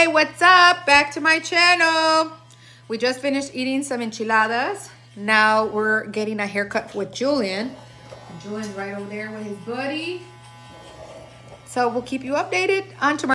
Hey, what's up? Back to my channel. We just finished eating some enchiladas. Now we're getting a haircut with Julian. And Julian's right over there with his buddy. So we'll keep you updated on tomorrow.